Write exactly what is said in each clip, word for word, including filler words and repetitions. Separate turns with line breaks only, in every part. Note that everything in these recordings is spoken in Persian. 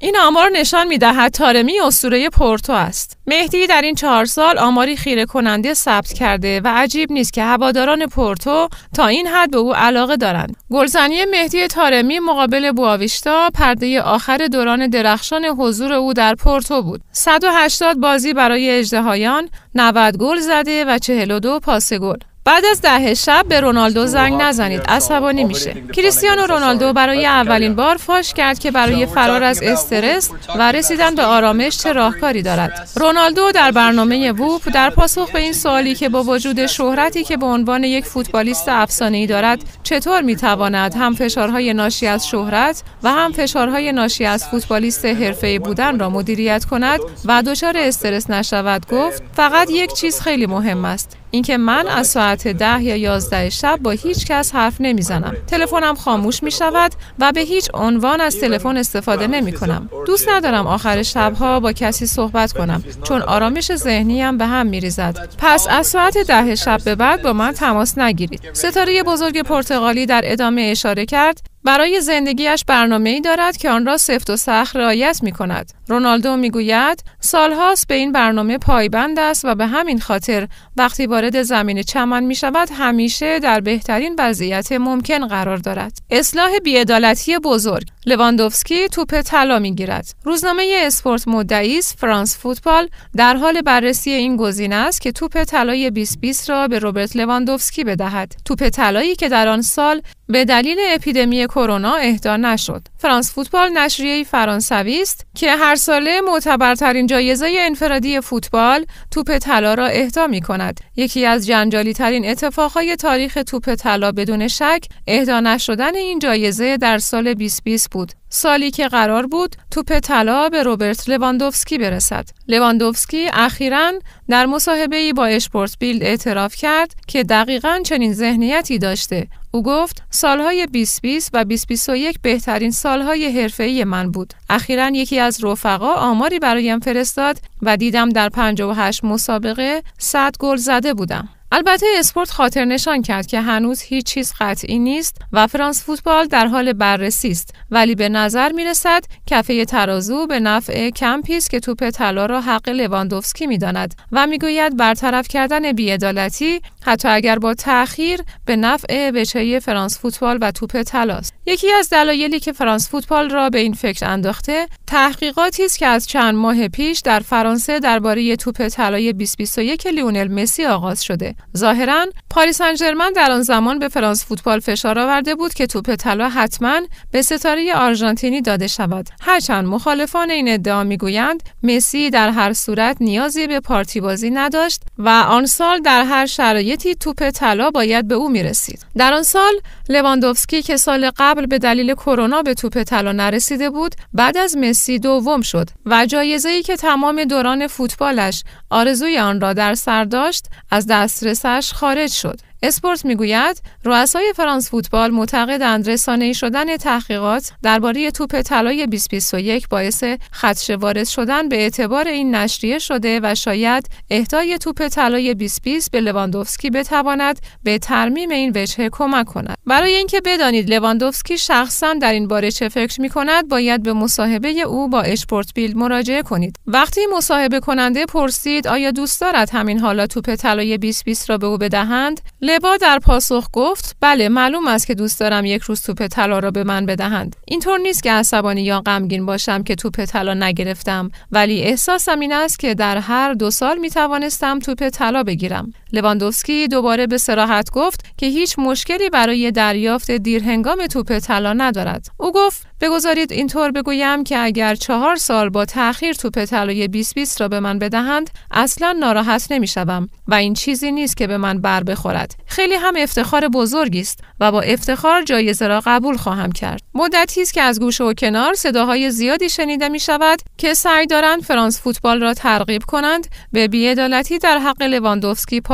این آمار نشان می‌دهد تارمی اسطوره پورتو است. مهدی در این چهار سال آماری خیره کننده ثبت کرده و عجیب نیست که هواداران پورتو تا این حد به او علاقه دارند. گلزنی مهدی طارمی مقابل بواویشتا پرده آخر دوران درخشان حضور او در پورتو بود. صد و هشتاد بازی برای اژدهایان، نود گل زده و چهل و دو پاس گل. بعد از ده شب به رونالدو زنگ نزنید، عصبانی میشه. کریستیانو رونالدو برای اولین بار فاش کرد که برای فرار از استرس و رسیدن به آرامش چه راهکاری دارد. رونالدو در برنامه ووپ در پاسخ به این سوالی که با وجود شهرتی که به عنوان یک فوتبالیست افسانه‌ای دارد، چطور میتواند هم فشارهای ناشی از شهرت و هم فشارهای ناشی از فوتبالیست حرفه‌ای بودن را مدیریت کند و دچار استرس نشود، گفت فقط یک چیز خیلی مهم است، اینکه من از ساعت ده یا یازده شب با هیچ کس حرف نمیزنم. تلفنم خاموش می شود و به هیچ عنوان از تلفن استفاده نمی کنم. دوست ندارم آخر شبها با کسی صحبت کنم، چون آرامش ذهنیم به هم می ریزد. پس از ساعت ده شب به بعد با من تماس نگیرید. ستاره بزرگ پرتغالی در ادامه اشاره کرد برای زندگیش برنامه‌ای دارد که آن را سفت و سخت رعایت می‌کند. رونالدو می‌گوید سالهاست به این برنامه پایبند است و به همین خاطر وقتی وارد زمین چمن می‌شود همیشه در بهترین وضعیت ممکن قرار دارد. اصلاح بی‌عدالتی بزرگ. لواندوفسکی توپ طلا می‌گیرد. روزنامه اسپورت مدعی است فرانس فوتبال در حال بررسی این گزینه است که توپ طلای بیست بیست را به روبرت لواندوفسکی بدهد. توپ طلایی که در آن سال به دلیل اپیدمی کرونا اهدا نشد. فرانس فوتبال نشریه‌ای فرانسوی است که هر ساله معتبرترین جایزه انفرادی فوتبال توپ طلا را اهدا می‌کند. یکی از جنجالی‌ترین اتفاقهای تاریخ توپ طلا بدون شک اهدا نشدن این جایزه در سال بیست بیست بود. سالی که قرار بود توپ طلا به روبرت لواندوفسکی برسد. لواندوفسکی اخیراً در مصاحبه‌ای با اشپورت بیلد اعتراف کرد که دقیقاً چنین ذهنیتی داشته. او گفت سالهای بیست بیست و بیست بیست و یک بهترین سالهای حرفه‌ای من بود. اخیراً یکی از رفقا آماری برایم فرستاد و دیدم در پنجاه و هشت مسابقه صد گل زده بودم. البته اسپورت خاطر نشان کرد که هنوز هیچ چیز قطعی نیست و فرانس فوتبال در حال بررسی است، ولی به نظر می رسد کفه ترازو به نفع کمپی است که توپ طلا را حق لواندوفسکی می داند و می گوید برطرف کردن بی‌عدالتی حتی اگر با تأخیر به نفع بچه فرانس فوتبال و توپ طلا است. یکی از دلایلی که فرانس فوتبال را به این فکر انداخته تحقیقاتی است که از چند ماه پیش در فرانسه درباره توپ طلای بیست بیست و یک لیونل مسی آغاز شده. ظاهراً پاریس سن ژرمن در آن زمان به فرانس فوتبال فشار آورده بود که توپ طلا حتماً به ستاره آرژانتینی داده شود. هرچند مخالفان این ادعا میگویند مسی در هر صورت نیازی به پارتی بازی نداشت و آن سال در هر شرایطی توپ طلا باید به او میرسید. در آن سال لواندوفسکی که سال قبل به دلیل کرونا به توپ طلا نرسیده بود، بعد از مسی دوم شد و جایزه‌ای که تمام دوران فوتبالش آرزوی آن را در سر داشت از دسترسش خارج شد. اسپورت میگوید رؤسای فرانس فوتبال معتقدند رسانه‌ای شدن تحقیقات درباره توپ طلای بیست بیست و یک باعث خدشه وارد شدن به اعتبار این نشریه شده و شاید اهدای توپ طلای بیست بیست به لواندوفسکی بتواند به ترمیم این وجه کمک کند. برای اینکه بدانید لواندوفسکی شخصا در این باره چه فکر می‌کند، باید به مصاحبه او با اشپورت بیلد مراجعه کنید. وقتی مصاحبه کننده پرسید آیا دوست دارد همین حالا توپ طلای بیست بیست را به او بدهند، لوا در پاسخ گفت بله، معلوم است که دوست دارم یک روز توپ طلا را به من بدهند. اینطور نیست که عصبانی یا غمگین باشم که توپ طلا نگرفتم، ولی احساسم این است که در هر دو سال می توانستم توپ طلا بگیرم. لواندوفسکی دوباره به صراحت گفت که هیچ مشکلی برای دریافت دیرهنگام توپ طلا ندارد. او گفت بگذارید اینطور بگویم که اگر چهار سال با تأخیر توپ طلای بیست بیست را به من بدهند اصلا ناراحت نمیشوم و این چیزی نیست که به من بر بخورد. خیلی هم افتخار بزرگی است و با افتخار جایزه را قبول خواهم کرد. مدتی است که از گوشه و کنار صداهای زیادی شنیده می شود که سعی دارند فرانس فوتبال را ترغیب کنند به بی‌عدالتی در حق لواندوفسکی پای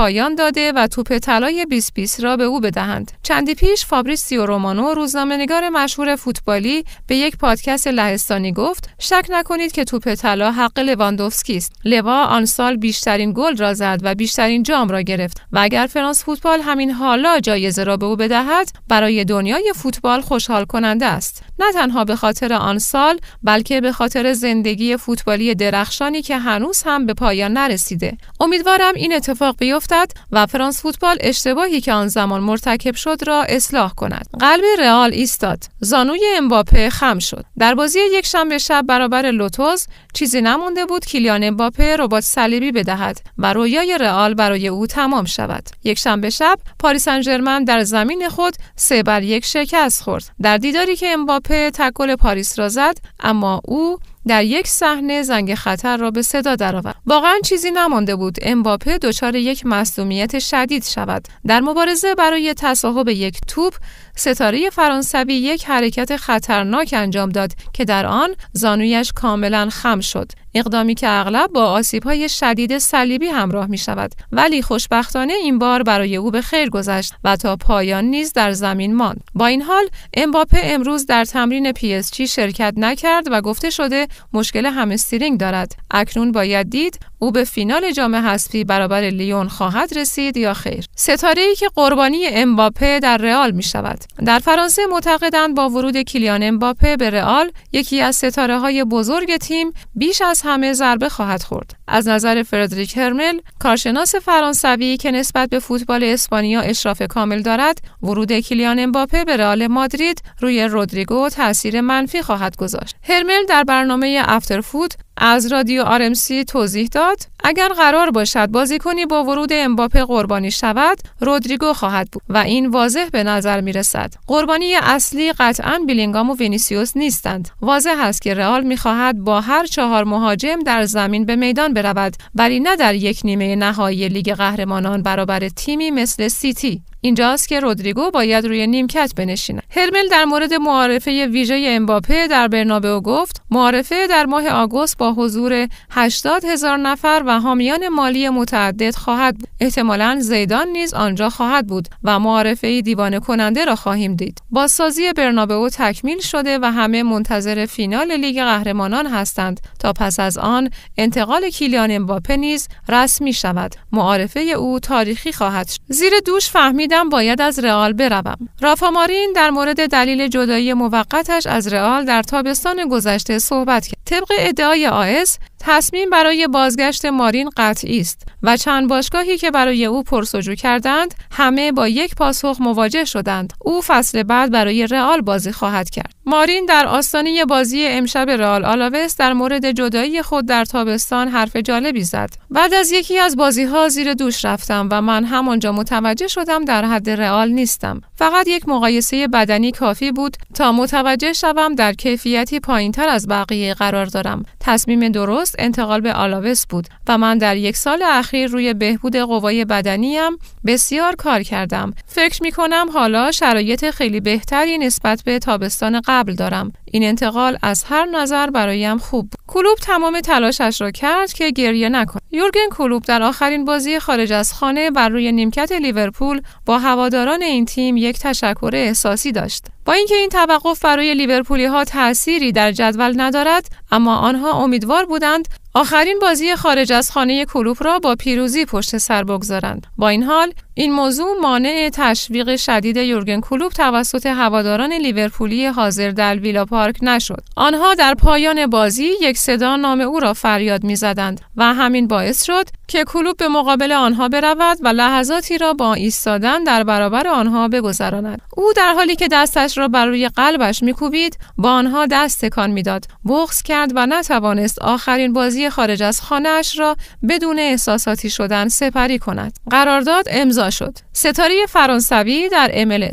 پایان داده و توپ طلای بیست بیست را به او بدهند. چندی پیش فابریسیو رومانو، روزنامه‌نگار مشهور فوتبالی، به یک پادکست لهستانی گفت: شک نکنید که توپ طلا حق لواندوفسکی است. لوا آن سال بیشترین گل را زد و بیشترین جام را گرفت و اگر فرانس فوتبال همین حالا جایزه را به او بدهد، برای دنیای فوتبال خوشحال کننده است. نه تنها به خاطر آن سال، بلکه به خاطر زندگی فوتبالی درخشانی که هنوز هم به پایان نرسیده. امیدوارم این اتفاق بیفتد و فرانس فوتبال اشتباهی که آن زمان مرتکب شد را اصلاح کند. قلب رئال ایستاد. زانوی امباپه خم شد. در بازی یک شنبه شب برابر لوتوس چیزی نمانده بود کیلیان امباپه رباط صلیبی بدهد و رویای رئال برای او تمام شود. یک شنبه شب پاریس سن ژرمن در زمین خود سه بر یک شکست خورد. در دیداری که امباپه تک گل پاریس را زد، اما او در یک صحنه زنگ خطر را به صدا درآورد. واقعا چیزی نمانده بود امباپه دچار یک مصدومیت شدید شود. در مبارزه برای تصاحب یک توپ، ستاره فرانسوی یک حرکت خطرناک انجام داد که در آن زانویش کاملا خم شد. اقدامی که اغلب با آسیب‌های شدید صلیبی همراه می‌شود، ولی خوشبختانه این بار برای او به خیر گذشت و تا پایان نیز در زمین ماند. با این حال امباپه امروز در تمرین پی اس جی شرکت نکرد و گفته شده مشکل همسترینگ دارد. اکنون باید دید او به فینال جام حذفی برابر لیون خواهد رسید یا خیر. ستاره‌ای که قربانی امباپه در رئال می‌شود. در فرانسه معتقدند با ورود کیلیان امباپه به رئال، یکی از ستاره‌های بزرگ تیم بیش از همه ضربه خواهد خورد. از نظر فردریک هرمل، کارشناس فرانسوی که نسبت به فوتبال اسپانیا اشراف کامل دارد، ورود کیلیان امباپه به رئال مادرید روی رودریگو تاثیر منفی خواهد گذاشت. هرمل در برنامه افتر فوت از رادیو آر ام سی توضیح داد: اگر قرار باشد بازیکنی با ورود امباپه قربانی شود، رودریگو خواهد بود و این واضح به نظر می رسد. قربانی اصلی قطعاً بیلینگام و وینیسیوس نیستند. واضح است که رئال می خواهد با هر چهار مهاجم در زمین به میدان برود، ولی نه در یک نیمه نهایی لیگ قهرمانان برابر تیمی مثل سیتی. اینجاست که رودریگو باید روی نیمکت بنشیند. هرمل در مورد معارفه ویژه امباپه در برنابئو گفت: معارفه در ماه آگوست با حضور هشتاد هزار نفر و حامیان مالی متعدد خواهد بود. احتمالاً زیدان نیز آنجا خواهد بود و معارفه دیوانه کننده را خواهیم دید. بازسازی برنابئو تکمیل شده و همه منتظر فینال لیگ قهرمانان هستند تا پس از آن انتقال کیلیان امباپه نیز رسمی شود. معارفه او تاریخی خواهد شد. زیر دوش فهمید باید از رئال بروم. رافا مارین در مورد دلیل جدایی موقتش از رئال در تابستان گذشته صحبت کرد. طبق ادعای آیس، تصمیم برای بازگشت مارین قطعی است و چند باشگاهی که برای او پرسجو کردند همه با یک پاسخ مواجه شدند. او فصل بعد برای رئال بازی خواهد کرد. مارین در آستانه بازی امشب رئال آلاوس در مورد جدایی خود در تابستان حرف جالبی زد. بعد از یکی از بازی‌ها زیر دوش رفتم و من همانجا متوجه شدم در حد رئال نیستم. فقط یک مقایسه بدنی کافی بود تا متوجه شوم در کیفیتی پایین‌تر از بقیه قرار دارم. تصمیم درست انتقال به آلاوس بود و من در یک سال اخیر روی بهبود قوای بدنیم بسیار کار کردم. فکر می‌کنم حالا شرایط خیلی بهتری نسبت به تابستان قبل دارم. این انتقال از هر نظر برایم خوب بود. کلوب تمام تلاشش را کرد که گریه نکند. یورگن کلوب در آخرین بازی خارج از خانه بر روی نیمکت لیورپول با هواداران این تیم یک تشکر احساسی داشت. با اینکه این توقف برای لیورپولی‌ها تأثیری در جدول ندارد، اما آنها امیدوار بودند آخرین بازی خارج از خانه کلوب را با پیروزی پشت سر بگذارند. با این حال این موضوع مانع تشویق شدید یورگن کلوب توسط هواداران لیورپولی حاضر در ویلا پارک نشد. آنها در پایان بازی یک صدا نام او را فریاد می‌زدند و همین باعث شد که کلوب به مقابل آنها برود و لحظاتی را با ایستادن در برابر آنها بگذراند. او در حالی که دستش را بر روی قلبش می‌کوبید با آنها دست تکان می‌داد. بغض کرد و نتوانست آخرین بازی خارج از خانه‌اش را بدون احساساتی شدن سپری کند. قرارداد امضا شد. ستاره فرانسوی در ام ال اس.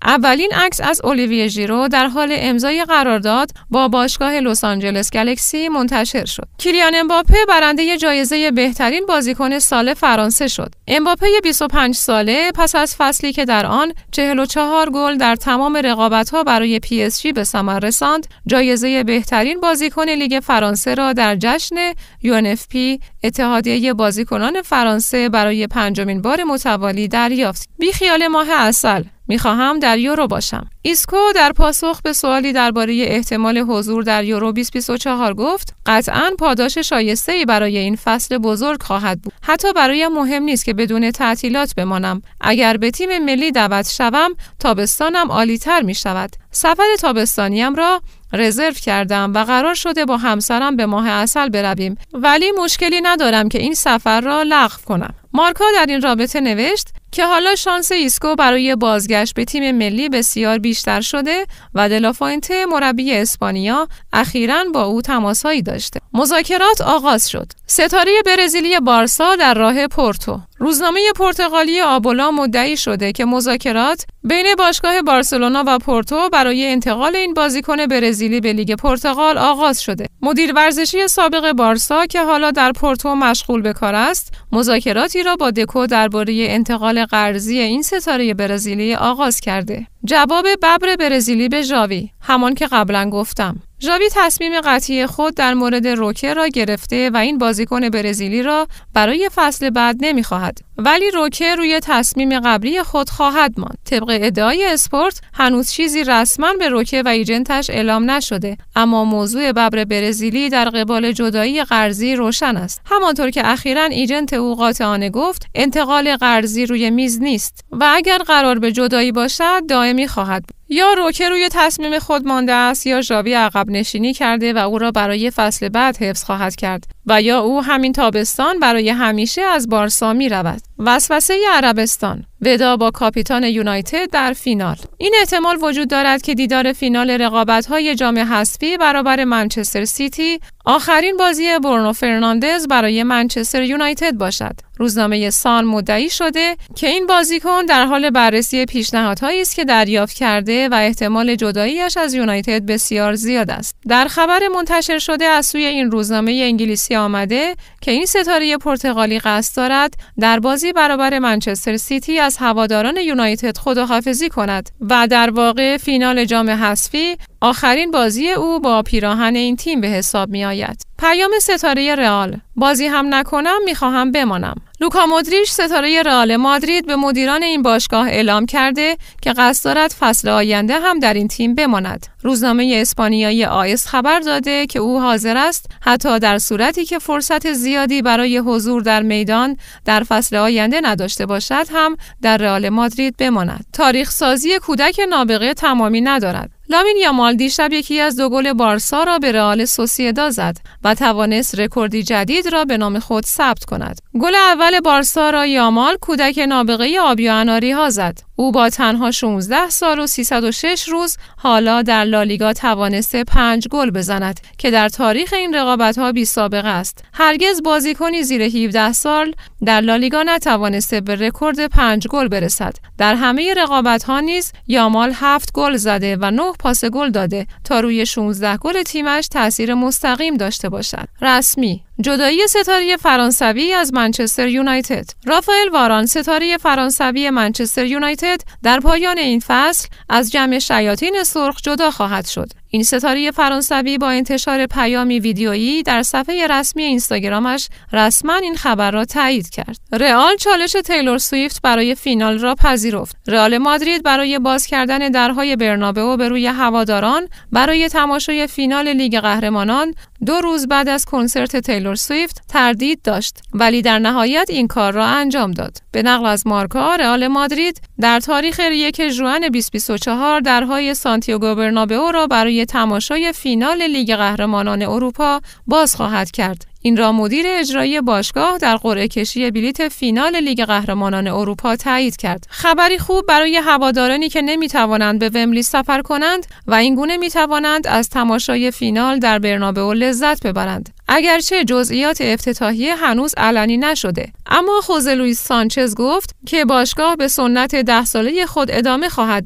اولین عکس از اولیویه ژیرو در حال امضای قرارداد با باشگاه لس آنجلس گلکسی منتشر شد. کیلیان امباپه برنده جایزه بهترین بازیکن سال فرانسه شد. امباپه بیست و پنج ساله پس از فصلی که در آن چهل و چهار گل در تمام رقابت‌ها برای پی اس جی به ثمر رساند، جایزه بهترین بازیکن لیگ فرانسه را در جشن یو ان اف پی اتحادیه بازیکنان فرانسه برای پنجمین بار متوالی دریافت. بی خیال ماه عسل، میخواهم در یورو باشم. ایسکو در پاسخ به سوالی درباره احتمال حضور در یورو بیست و بیست و چهار گفت: قطعاً پاداش شایسته‌ای برای این فصل بزرگ خواهد بود. حتی برایم مهم نیست که بدون تعطیلات بمانم. اگر به تیم ملی دعوت شوم، تابستانم عالی‌تر می‌شود. سفر تابستانیم را رزرو کردم و قرار شده با همسرم به ماه عسل برویم، ولی مشکلی ندارم که این سفر را لغو کنم. مارکا در این رابطه نوشت که حالا شانس ایسکو برای بازگشت به تیم ملی بسیار بیشتر شده و دلافوینته مربی اسپانیا اخیراً با او تماسهایی داشته. مذاکرات آغاز شد. ستاره برزیلی بارسا در راه پورتو. روزنامه پرتغالی آبولا مدعی شده که مذاکرات بین باشگاه بارسلونا و پورتو برای انتقال این بازیکن برزیلی به لیگ پرتغال آغاز شده. مدیر ورزشی سابق بارسا که حالا در پورتو مشغول به کار است، مذاکراتی را با دکو درباره انتقال قرضی این ستاره برزیلی آغاز کرده. جواب ببر برزیلی به ژاوی: همان که قبلا گفتم. ژاوی تصمیم قطعی خود در مورد روکه را گرفته و این بازیکن برزیلی را برای فصل بعد نمی‌خواهد، ولی روکه روی تصمیم قبلی خود خواهد ماند. طبق ادعای اسپورت هنوز چیزی رسما به روکه و ایجنتش اعلام نشده، اما موضوع ببر برزیلی در قبال جدایی قرضی روشن است. همانطور که اخیراً ایجنت او قاطعانه گفت انتقال قرضی روی میز نیست و اگر قرار به جدایی باشد دائمی خواهد بود. یا روکه روی تصمیم خود مانده است یا ژاوی عقب نشینی کرده و او را برای فصل بعد حفظ خواهد کرد و یا او همین تابستان برای همیشه از بارسا می رود. وسوسه عربستان: ودا با کاپیتان یونایتد در فینال. این احتمال وجود دارد که دیدار فینال رقابت‌های جام حذفی برابر منچستر سیتی آخرین بازی برونو فرناندز برای منچستر یونایتد باشد. روزنامه سان مدعی شده که این بازیکن در حال بررسی پیشنهادهایی است که دریافت کرده و احتمال جداییش از یونایتد بسیار زیاد است. در خبر منتشر شده از سوی این روزنامه انگلیسی آمده که این ستاره پرتغالی قصد دارد در بازی برابر منچستر سیتی از هواداران یونایتد خداحافظی کند و در واقع فینال جام حذفی آخرین بازی او با پیراهن این تیم به حساب می آید. پیام ستاره رئال: بازی هم نکنم میخواهم بمانم. لوکا مودریچ ستاره رئال مادرید به مدیران این باشگاه اعلام کرده که قصد دارد فصل آینده هم در این تیم بماند. روزنامه اسپانیایی آیس خبر داده که او حاضر است حتی در صورتی که فرصت زیادی برای حضور در میدان در فصل آینده نداشته باشد هم در رئال مادرید بماند. تاریخ سازی کودک نابغه تمامی ندارد. لامین یامال دیشب یکی از دو گل بارسا را به رئال سوسییداد زد و توانست رکوردی جدید را به نام خود ثبت کند. گل اول بارسا را یامال کودک نابغه آبی و اناری ها زد. او با تنها شانزده سال و سیصد و شش روز حالا در لالیگا توانسته پنج گل بزند که در تاریخ این رقابت‌ها بی سابقه است. هرگز بازیکنی زیر هفده سال در لالیگا نتوانسته به رکورد پنج گل برسد. در همه رقابت‌ها نیز یامال هفت گل زده و نه پاس گل داده تا روی شانزده گل تیمش تأثیر مستقیم داشته باشد. رسمی: جدایی ستاره فرانسوی از منچستر یونایتد. رافائل واران ستاره فرانسوی منچستر یونایتد در پایان این فصل از جمع شیاطین سرخ جدا خواهد شد. این ستاره فرانسوی با انتشار پیامی ویدیویی در صفحه رسمی اینستاگرامش رسما این خبر را تایید کرد. رئال چالش تیلور سویفت برای فینال را پذیرفت. رئال مادرید برای باز کردن درهای برنابئو به روی هواداران برای تماشای فینال لیگ قهرمانان دو روز بعد از کنسرت تیلور سویفت تردید داشت، ولی در نهایت این کار را انجام داد. به نقل از مارکا، رئال مادرید در تاریخ یک ژوئن بیست بیست و چهار درهای سانتیاگو برنابئو را برای تماشای فینال لیگ قهرمانان اروپا باز خواهد کرد. این را مدیر اجرایی باشگاه در قرعه کشی بلیت فینال لیگ قهرمانان اروپا تایید کرد. خبری خوب برای هوادارانی که نمیتوانند به ومبلی سفر کنند و این گونه میتوانند از تماشای فینال در برنابئو لذت ببرند. اگرچه جزئیات افتتاحیه هنوز علنی نشده، اما خوزه لوئیس سانچز گفت که باشگاه به سنت ده ساله خود ادامه خواهد داد.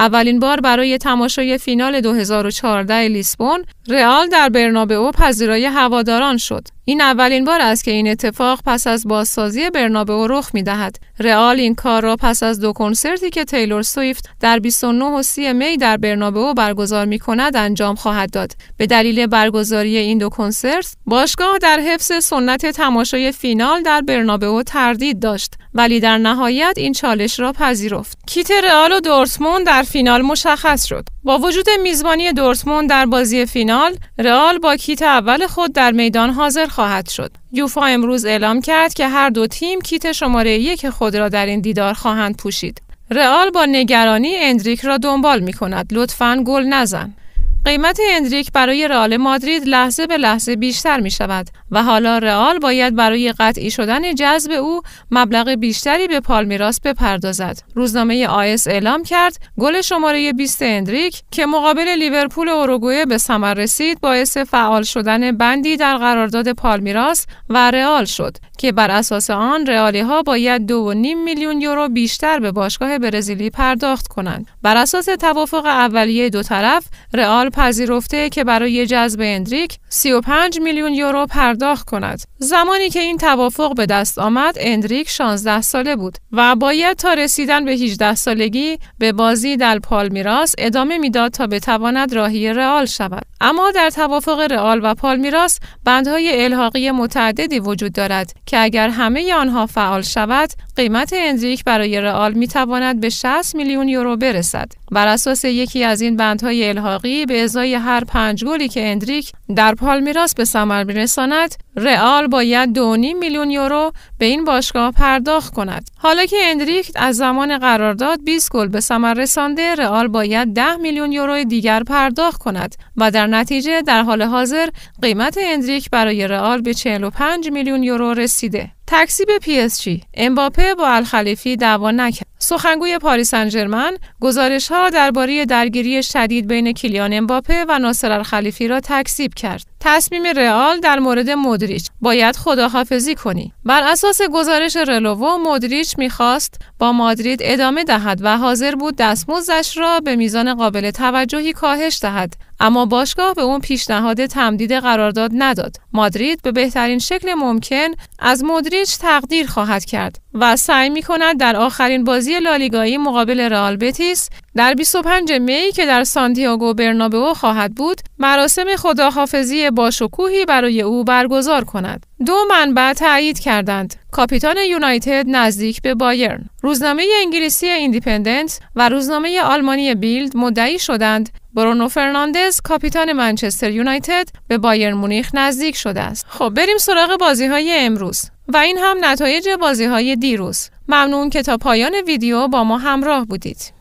اولین بار برای تماشای فینال دو هزار و چهارده لیسبون، رئال در برنابئو پذیرای هواداران شد. این اولین بار است که این اتفاق پس از بازسازی برنابئو رخ می‌دهد. رئال این کار را پس از دو کنسرتی که تیلور سویفت در بیست و نه و سی می در برنابئو برگزار می‌کند انجام خواهد داد. به دلیل برگزاری این دو کنسرت، باشگاه در حفظ سنت تماشای فینال در برنابئو تردید داشت، ولی در نهایت این چالش را پذیرفت. کیت رئال و دورتموند در فینال مشخص شد. با وجود میزبانی دورتموند در بازی فینال، رئال با کیت اول خود در میدان حاضر خواهد شد. یوفا امروز اعلام کرد که هر دو تیم کیت شماره یک خود را در این دیدار خواهند پوشید. رئال با نگرانی اندریک را دنبال می کند. لطفاً گل نزن. قیمت اندریک برای رئال مادرید لحظه به لحظه بیشتر می شود و حالا رئال باید برای قطعی شدن جذب او مبلغ بیشتری به پالمیراس بپردازد. روزنامه آیس اعلام کرد گل شماره بیست اندریک که مقابل لیورپول اوروگوئه به ثمر رسید باعث فعال شدن بندی در قرارداد پالمیراس و رئال شد که بر اساس آن رئالی ها باید دو و نیم میلیون یورو بیشتر به باشگاه برزیلی پرداخت کنند. بر اساس توافق اولیه دو طرف، رئال پذیرفته که برای جذب اندریک سی و پنج میلیون یورو پرداخت کند. زمانی که این توافق به دست آمد، اندریک شانزده ساله بود و باید تا رسیدن به هجده سالگی به بازی در پالمیراس ادامه میداد تا بتواند راهی رئال شود. اما در توافق رئال و پالمیراس بندهای الحاقی متعددی وجود دارد که اگر همه آنها فعال شود، قیمت اندریک برای رئال میتواند به شصت میلیون یورو برسد. بر اساس یکی از این بندهای الحاقی، به ازای هر پنج گلی که اندریک در پالمیراس به ثمر میرساند، رئال باید دو و نیم میلیون یورو به این باشگاه پرداخت کند. حالا که اندریک از زمان قرارداد بیست گل به ثمر رسانده، رئال باید ده میلیون یورو دیگر پرداخت کند و در نتیجه در حال حاضر قیمت اندریک برای رئال به چهل و پنج میلیون یورو رسیده. تکسیب پی اس جی، امباپه با الخلیفی دعوا نکرد. سخنگوی پاریس سن ژرمن گزارش‌ها درباره درگیری شدید بین کیلیان امباپه و ناصر الخلیفی را تکذیب کرد. تصمیم رئال در مورد مودریچ: باید خداحافظی کنی. بر اساس گزارش رلوو، مودریچ می‌خواست با مادرید ادامه دهد و حاضر بود دستمزدش را به میزان قابل توجهی کاهش دهد، اما باشگاه به اون پیشنهاد تمدید قرارداد نداد. مادرید به بهترین شکل ممکن از مودریچ تقدیر خواهد کرد و سعی می‌کند در آخرین بازی لالیگایی مقابل رئال بتیس در بیست و پنج می که در سانتیاگو برنابئو خواهد بود، مراسم خداحافظی باشکوهی برای او برگزار کند. دو منبع تایید کردند: کاپیتان یونایتد نزدیک به بایرن. روزنامه انگلیسی ایندیپندنت و روزنامه آلمانی بیلد مدعی شدند برونو فرناندز، کاپیتان منچستر یونایتد، به بایرن مونیخ نزدیک شده است. خب بریم سراغ بازی‌های امروز و این هم نتایج بازی‌های دیروز. ممنون که تا پایان ویدیو با ما همراه بودید.